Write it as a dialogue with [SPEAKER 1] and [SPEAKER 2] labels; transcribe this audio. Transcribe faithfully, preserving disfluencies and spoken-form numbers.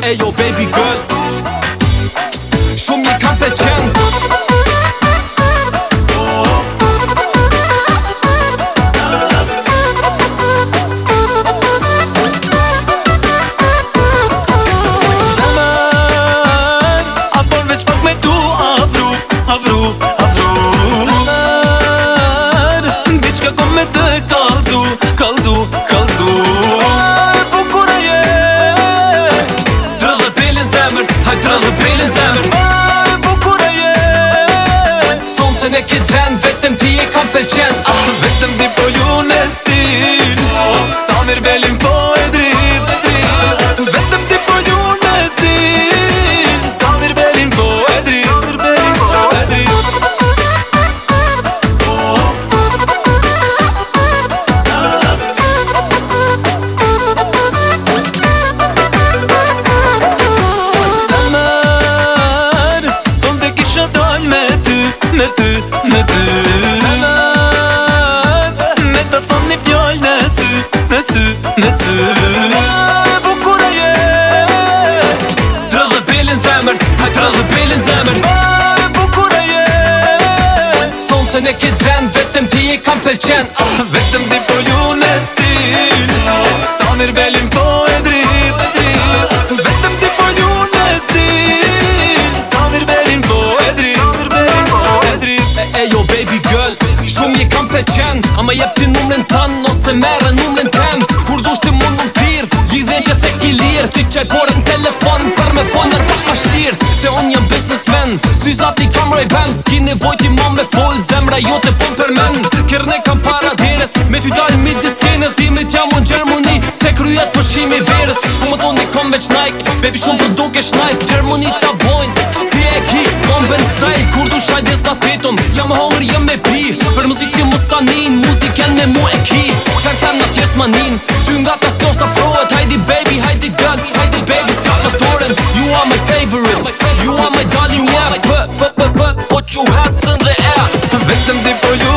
[SPEAKER 1] Ey yo baby girl, shumë një kam pëlqen.
[SPEAKER 2] Zemër, a bon veç pak me tu afru, afru, afru. Zemër, diçka kom me të kalzu, kalzu, kalzu. Bukura je,
[SPEAKER 1] Trëllë belin zemër, haj trëllë belin zemër.
[SPEAKER 2] bukura je.
[SPEAKER 1] Sonte në kit vend, vetëm ti e kam pëlqen. Ah,
[SPEAKER 2] Vetëm ti po ju në stil, sa mirë belin po e drit. Vetëm ti po ju në stil, sa mirë belin po e drit. Sa mirë belin po e drit. Zemër, sonte kisha dal me ty, me ty, me ty. Zemër, me të thon një fjall në sy, në sy, në sy. Bukura je,
[SPEAKER 1] trëllë belin zemër, haj trëllë belin zemër.
[SPEAKER 2] bukura je.
[SPEAKER 1] Sonte në kit vend, vetëm ti e kam pëlqen. Ah,
[SPEAKER 2] Vetëm ti po ju në stil, sa mirë belin po e drit. Vetëm ti po ju në stil, sa mirë belin po e drit. Sa mirë belin po e drit.
[SPEAKER 1] Ey yo baby girl, shumë një kam pëlqen. Ama jep ti numrin tan, ose merre numrin tem. Kur dush ti mund mund thirr, lidhen që tek i lirë. Ti qaj porën telefon, për me foner pak ma shtirë. Se unë jam businessman, si zati kam Ray-Ban. S'ki nevoj ti ma me fol, zemra jote po për men. Kërne kam para deres, me ty dal mid diskenes. Dimrit jam unë Gjermoni, se kryet përshimi verës. Ku më toni kom veç Nike, baby shumë për duke shnajs. Gjermoni ta bojnë, ti e ki, bomben style. Kur du shajde sa tetum, jam hongri, jam me pi. Për muzik ju mus tanin, muziken me mu e ki. Per fem në tjes manin, ty nga ta sos ta frohet. Hajdi baby, hajdi girl, hajdi baby, s'ka motoren. You are my favorite, you are my darling, yeah. Put, put, put, put, put your hands in the air.
[SPEAKER 2] Vetëm ti po ju